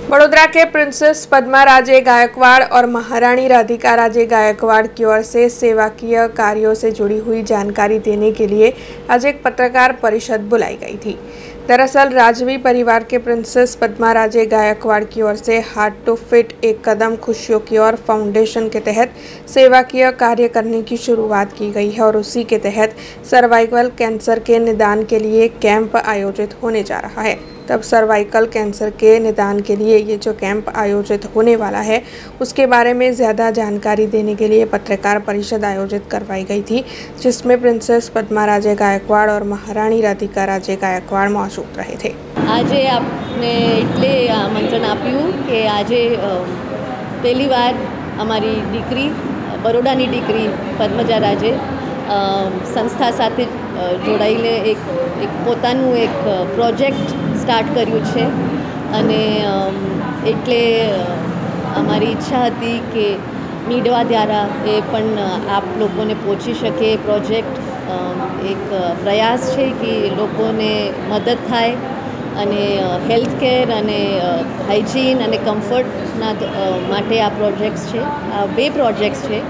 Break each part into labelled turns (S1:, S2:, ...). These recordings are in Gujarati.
S1: वडोदरा के प्रिंसेस पद्मा राजे गायकवाड़ और महारानी राधिका राजे गायकवाड़ की ओर से सेवाकीय कार्यों से जुड़ी हुई जानकारी देने के लिए आज एक पत्रकार परिषद बुलाई गई थी। दरअसल राजवी परिवार के प्रिंसेस पद्मा राजे गायकवाड़ की ओर से हार्ट टू फिट एक कदम खुशियों की ओर फाउंडेशन के तहत सेवाकीय कार्य करने की शुरुआत की गई है और उसी के तहत सर्वाइकल कैंसर के निदान के लिए कैंप आयोजित होने जा रहा है। तब सर्वाइकल कैंसर के निदान के लिए ये जो कैंप आयोजित होने वाला है उसके बारे में ज़्यादा जानकारी देने के लिए पत्रकार परिषद आयोजित करवाई गई थी, जिसमें प्रिंसेस पद्मा राजे गायकवाड़ और महारानी राधिका राजे गायकवाड़ मौजूद रहे थे।
S2: आज आपने એટલે આમંત્રણ આપ્યું કે આજે પહેલી વાર અમારી દીકરી બરોડાની દીકરી પદ્મજા રાજે સંસ્થા સાથે જોડાઈને એક પોતાનું એક પ્રોજેક્ટ સ્ટાર્ટ કર્યું છે અને એટલે અમારી ઈચ્છા હતી કે મીડિયા દ્વારા એ પણ આપ લોકોને પહોંચી શકે। પ્રોજેક્ટ એક પ્રયાસ છે કે લોકોને મદદ થાય અને હેલ્થ કેર અને હાઇજીન અને કમ્ફર્ટના માટે આ પ્રોજેક્ટ્સ છે। આ બે પ્રોજેક્ટ્સ છે।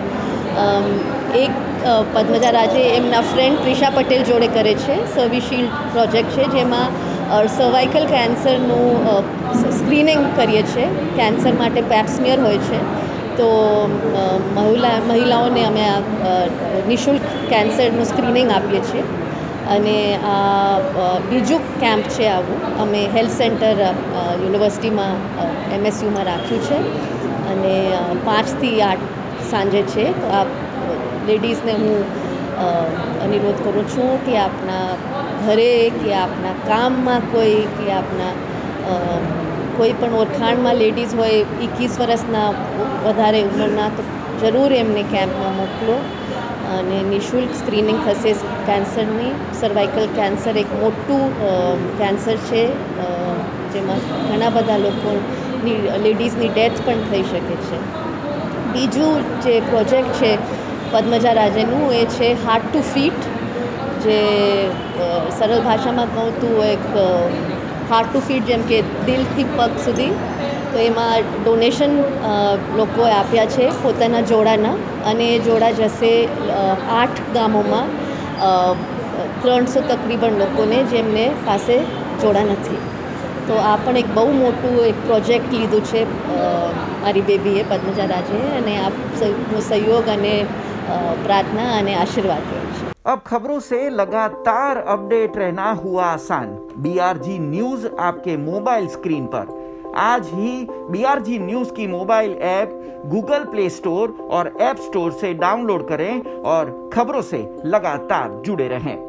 S2: એક પદ્મજા રાજે એમના ફ્રેન્ડ ત્રિષા પટેલ જોડે કરે છે સર્વિશિલ્ડ પ્રોજેક્ટ છે, જેમાં સર્વાઇકલ કેન્સરનું સ્ક્રીનિંગ કરીએ છીએ। કેન્સર માટે પેપ્સમિયર હોય છે, તો મહિલાઓને અમે નિઃશુલ્ક કેન્સરનું સ્ક્રીનિંગ આપીએ છીએ। અને આ બીજું કેમ્પ છે આવું અમે હેલ્થ સેન્ટર યુનિવર્સિટીમાં MSUમાં રાખ્યું છે અને 5 થી 8 સાંજે છે। તો આ લેડીઝને હું अनुरोध करूँ छूँ कि आपना घरे कि आपना काम में कोई कि आपना कोईपण ओळखाण में लेडीज होय 21 वर्षना वधारे उमरना तो जरूर एमने कैम्प में मोकलो અને નિઃશુલ્ક સ્ક્રીનિંગ થશે કેન્સરની। સર્વાઇકલ કેન્સર એક મોટું કેન્સર છે જેમાં ઘણા બધા લોકોની લેડીઝની ડેથ પણ થઈ શકે છે। બીજું જે પ્રોજેક્ટ છે પદ્મજા રાજેનું એ છે હાર્ટ ટુ ફીટ, જે સરળ ભાષામાં કહું તો એક હાર્ટ ટુ ફીટ જેમ કે દિલથી પગ સુધી। તો એમાં ડોનેશન લોકોએ આપ્યા છે પોતાના જોડાના અને એ જોડા જશે 8 ગામોમાં 300 તકરીબન લોકોને જેમને પાસે જોડા નથી। તો આ પણ એક બહુ મોટું એક પ્રોજેક્ટ લીધું છે મારી બેબીએ પદ્મજા રાજે અને આપનો સહયોગ અને प्रार्थना અને आशीर्वाद है।
S3: अब खबरों से लगातार अपडेट रहना हुआ आसान। BRG न्यूज आपके मोबाइल स्क्रीन पर। आज ही BRG न्यूज की mobile app Google play store और ऐप स्टोर से डाउनलोड करें और खबरों से लगातार जुड़े रहें।